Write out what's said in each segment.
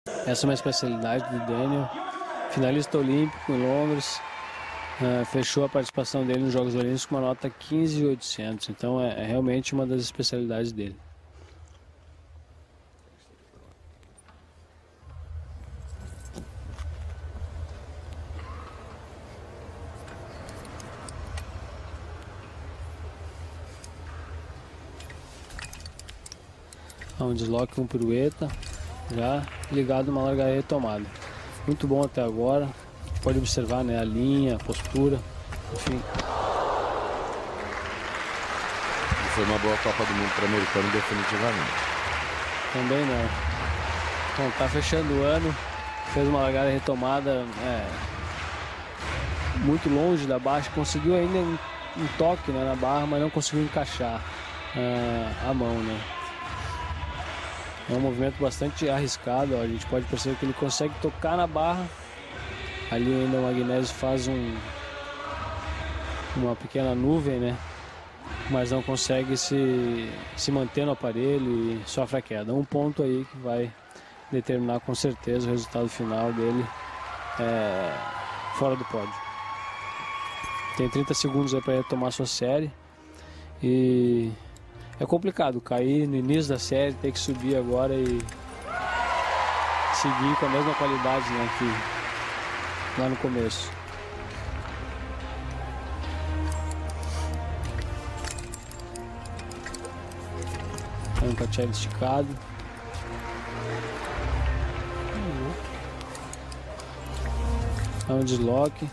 Essa é uma especialidade do Daniel, finalista olímpico em Londres, fechou a participação dele nos Jogos Olímpicos com uma nota 15.800, então é realmente uma das especialidades dele. Um desloque, um pirueta, já ligado uma largada retomada. Muito bom até agora. A gente pode observar, né, a linha, a postura, enfim. Foi uma boa Copa do Mundo para o americano, definitivamente. Também não. Bom, tá fechando o ano, fez uma largada retomada muito longe da barra, conseguiu ainda um toque, né, na barra, mas não conseguiu encaixar a mão, né. É um movimento bastante arriscado, ó. A gente pode perceber que ele consegue tocar na barra. Ali ainda o Magnésio faz uma pequena nuvem, né? Mas não consegue se manter no aparelho e sofre a queda. Um ponto aí que vai determinar com certeza o resultado final dele fora do pódio. Tem 30 segundos aí para retomar sua série. E é complicado cair no início da série, ter que subir agora e seguir com a mesma qualidade, né, que lá no começo. Um Kachev esticado. Um desloque.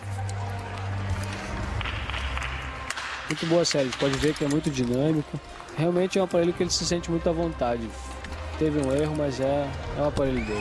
Muito boa série, a gente pode ver que é muito dinâmico. Realmente é um aparelho que ele se sente muito à vontade. Teve um erro, mas é um aparelho dele.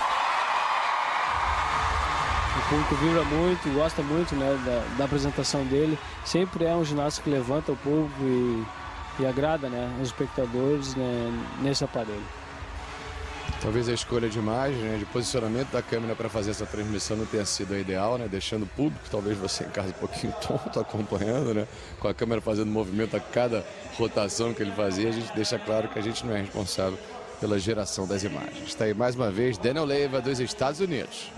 O público vibra muito, gosta muito, né, da apresentação dele. Sempre é um ginasta que levanta o público e agrada, né, os espectadores, né, nesse aparelho. Talvez a escolha de imagem, né, de posicionamento da câmera para fazer essa transmissão não tenha sido a ideal, né, deixando o público, talvez você em casa um pouquinho tonto acompanhando, né, com a câmera fazendo movimento a cada rotação que ele fazia. A gente deixa claro que a gente não é responsável pela geração das imagens. Está aí mais uma vez Daniel Leyva dos Estados Unidos.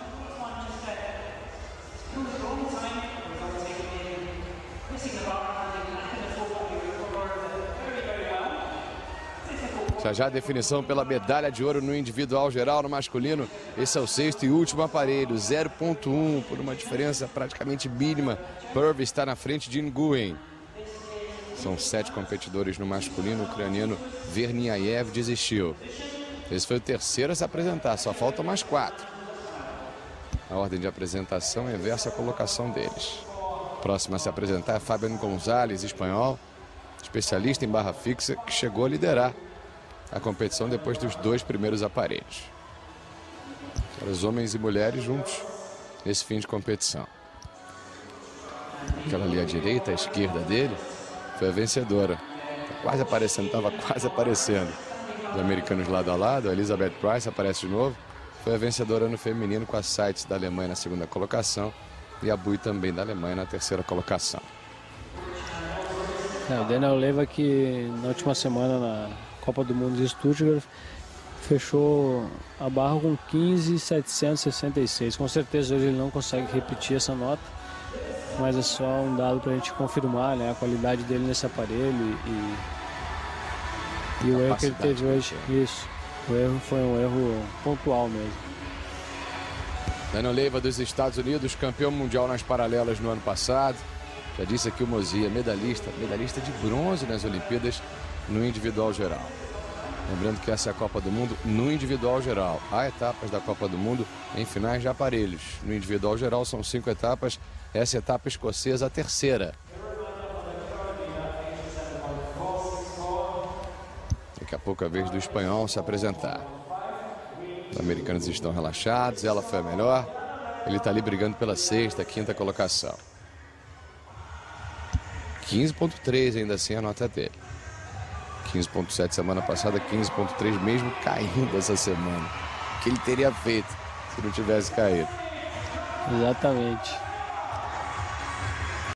Já a definição pela medalha de ouro no individual geral, no masculino. Esse é o sexto e último aparelho, 0.1, por uma diferença praticamente mínima. Purvis está na frente de Nguyen. São 7 competidores no masculino. O ucraniano Verniayev desistiu. Esse foi o terceiro a se apresentar, só faltam mais 4. A ordem de apresentação é inversa à colocação deles. Próximo a se apresentar é Fabian Gonzalez, espanhol, especialista em barra fixa, que chegou a liderar a competição depois dos 2 primeiros aparelhos. Os homens e mulheres juntos nesse fim de competição. Aquela ali à direita, à esquerda dele, foi a vencedora. Tá quase aparecendo, estava quase aparecendo. Os americanos lado a lado, a Elizabeth Price aparece de novo. Foi a vencedora no feminino com a Seitz da Alemanha na segunda colocação e a Bui também da Alemanha na terceira colocação. O Daniel Leyva que na última semana na Copa do Mundo de Stuttgart fechou a barra com 15.766. Com certeza hoje ele não consegue repetir essa nota, mas é só um dado para a gente confirmar, né, a qualidade dele nesse aparelho e o erro que ele teve hoje. Isso, o erro foi um erro pontual mesmo. Daniel Leyva dos Estados Unidos, campeão mundial nas paralelas no ano passado. Já disse aqui o Mozia, medalhista de bronze nas Olimpíadas no individual geral. Lembrando que essa é a Copa do Mundo no individual geral. Há etapas da Copa do Mundo em finais de aparelhos. No individual geral são 5 etapas. Essa etapa escocesa, a terceira. Daqui a pouco a vez do espanhol se apresentar. Os americanos estão relaxados, ela foi a melhor. Ele está ali brigando pela sexta, quinta colocação. 15.3 ainda assim a nota dele. 15.7 semana passada, 15.3 mesmo caindo essa semana. O que ele teria feito se não tivesse caído? Exatamente.